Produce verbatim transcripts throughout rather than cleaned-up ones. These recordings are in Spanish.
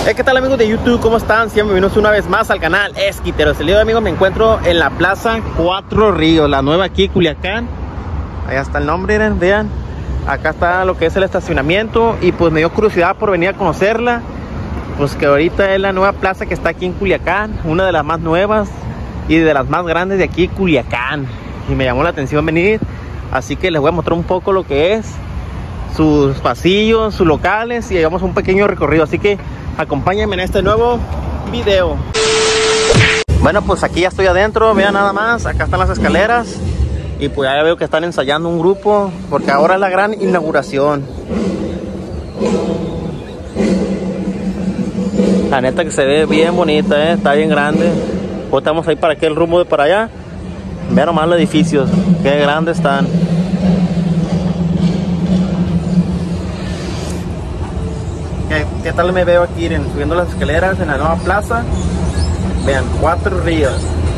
Hey, ¿qué tal amigos de YouTube? ¿Cómo están? Siempre bienvenidos una vez más al canal Esquiteros. El día de hoy, amigos, me encuentro en la Plaza Cuatro Ríos, la nueva aquí, Culiacán. Allá está el nombre, miren, vean. Acá está lo que es el estacionamiento y pues me dio curiosidad por venir a conocerla. Pues que ahorita es la nueva plaza que está aquí en Culiacán, una de las más nuevas y de las más grandes de aquí, Culiacán. Y me llamó la atención venir, así que les voy a mostrar un poco lo que es sus pasillos, sus locales y hagamos un pequeño recorrido. Así que acompáñenme en este nuevo video. Bueno, pues aquí ya estoy adentro, vean nada más, acá están las escaleras. Y pues ya veo que están ensayando un grupo, porque ahora es la gran inauguración. La neta que se ve bien bonita, ¿eh? Está bien grande. Pues estamos ahí para aquel rumbo de para allá. Vean nomás los edificios, qué grandes están. ¿Qué, qué tal me veo aquí, miren, subiendo las escaleras en la nueva plaza? Vean, Cuatro Ríos.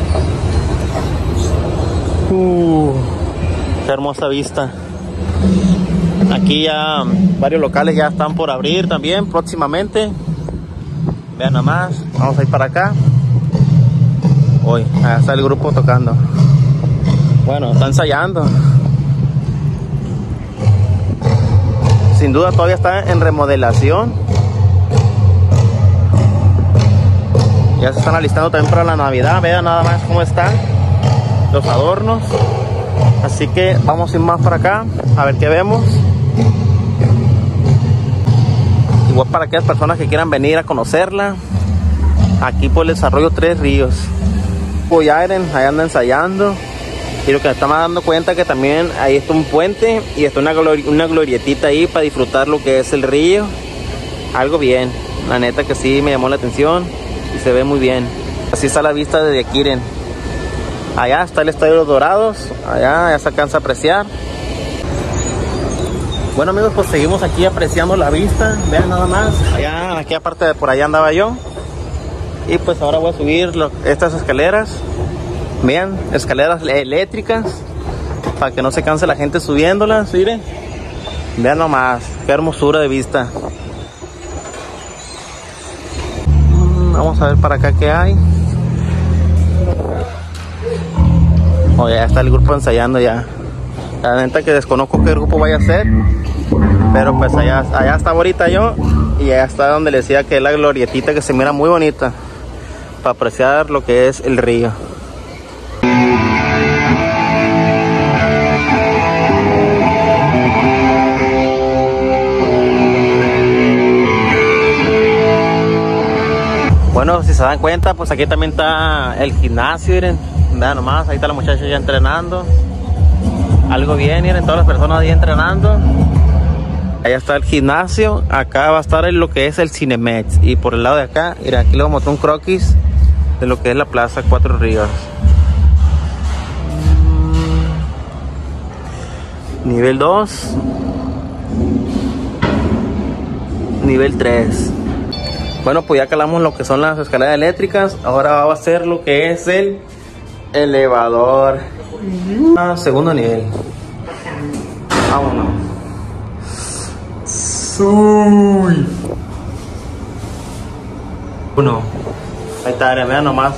Uh, qué hermosa vista. Aquí ya varios locales ya están por abrir también próximamente. Vean nada más, vamos a ir para acá. Hoy, allá está el grupo tocando. Bueno, está ensayando. Sin duda todavía está en remodelación. Ya se están alistando también para la Navidad. Vean nada más cómo están los adornos. Así que vamos a ir más para acá a ver qué vemos. Igual para aquellas personas que quieran venir a conocerla, aquí por el desarrollo Tres Ríos. Pues ya Eren, ahí anda ensayando. Y lo que me estamos dando cuenta que también ahí está un puente y está una, glori una glorietita ahí para disfrutar lo que es el río. Algo bien, la neta que sí me llamó la atención y se ve muy bien. Así está la vista desde aquí, Eren. Allá está el Estadio de los Dorados, allá ya se alcanza a apreciar. Bueno amigos, pues seguimos aquí apreciando la vista. Vean nada más, allá, aquí aparte de por allá andaba yo. Y pues ahora voy a subir lo, estas escaleras. Vean, escaleras eléctricas, para que no se canse la gente subiéndolas, miren. Vean nomás, qué hermosura de vista. Vamos a ver para acá qué hay. Oh, ya está el grupo ensayando ya. La neta que desconozco qué grupo vaya a ser, pero pues allá, allá está ahorita yo. Y allá está donde le decía que es la glorietita, que se mira muy bonita, para apreciar lo que es el río. Bueno, si se dan cuenta, pues aquí también está el gimnasio, miren. Vean nomás, ahí está la muchacha ya entrenando. Algo bien, miren, todas las personas ahí entrenando. Allá está el gimnasio, acá va a estar en lo que es el Cinemex. Y por el lado de acá, mira, aquí le vamos a mostrar un croquis de lo que es la Plaza Cuatro Ríos. Nivel dos. Nivel tres. Bueno, pues ya calamos lo que son las escaleras eléctricas. Ahora va a ser lo que es el elevador. Ah, segundo nivel. Vámonos. Uy. Uno. Ahí está, vean nomás.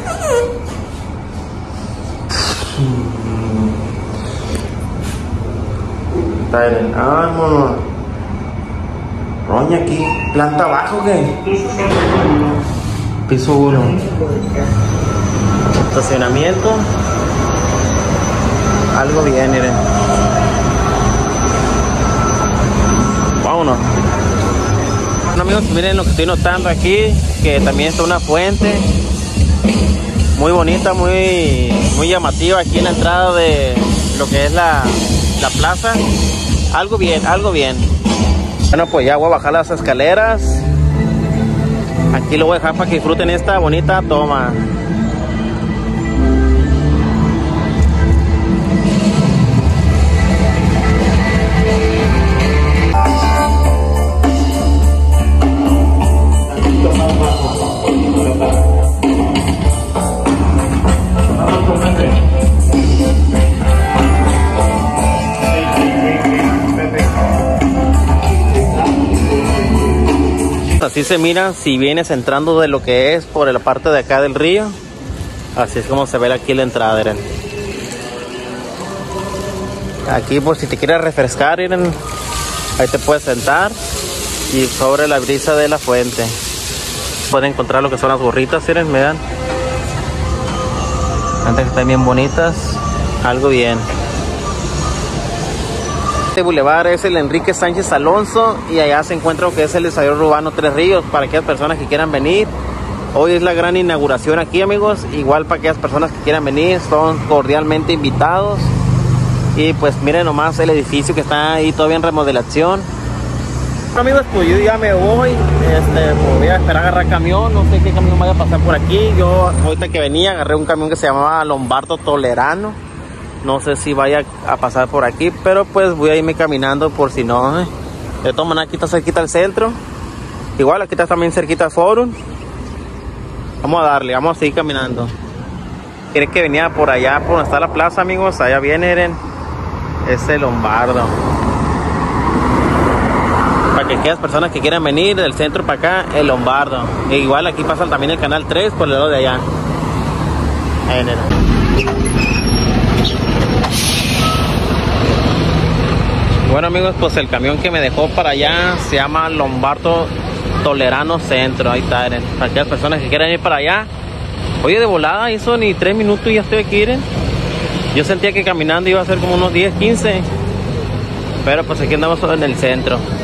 Está bien. Vámonos. Roña aquí. ¿Planta abajo qué? Piso uno. Estacionamiento. Algo bien, miren. Vámonos. Bueno amigos, miren lo que estoy notando aquí, que también está una fuente muy bonita, muy, muy llamativa aquí en la entrada de lo que es la, la plaza. Algo bien, algo bien. Bueno, pues ya voy a bajar las escaleras. Aquí lo voy a dejar para que disfruten esta bonita toma. se mira si vienes entrando de lo que es por la parte de acá del río. Así es como se ve aquí la entrada, miren. Aquí por si te quieres refrescar, miren, ahí te puedes sentar y sobre la brisa de la fuente pueden encontrar lo que son las gorritas, miren, vean. Antes que están bien bonitas, algo bien. Este bulevar es el Enrique Sánchez Alonso y allá se encuentra lo que es el desarrollo urbano Tres Ríos para aquellas personas que quieran venir. Hoy es la gran inauguración aquí, amigos. Igual para aquellas personas que quieran venir, son cordialmente invitados. Y pues miren nomás el edificio que está ahí todavía en remodelación. Bueno, amigos, pues yo ya me voy. Este, pues voy a esperar a agarrar camión. No sé qué camión vaya a pasar por aquí. Yo ahorita que venía agarré un camión que se llamaba Lombardo Tolerano. No sé si vaya a pasar por aquí, pero pues voy a irme caminando por si no. ¿eh? De todas maneras, aquí está cerquita el centro. Igual aquí está también cerquita el Forum. Vamos a darle, vamos a seguir caminando. ¿Quieres que venía por allá, por donde está la plaza, amigos? Allá viene, miren, ese Lombardo. Para que aquellas personas que quieran venir del centro para acá, el Lombardo. E igual aquí pasa también el canal tres por el lado de allá. Ahí, miren. Bueno, amigos, pues el camión que me dejó para allá se llama Lombardo Tolerano Centro. Ahí está, miren, para aquellas personas que quieran ir para allá. Oye, de volada, hizo ni tres minutos y ya estoy aquí, miren. Yo sentía que caminando iba a ser como unos diez, quince. Pero pues aquí andamos en el centro.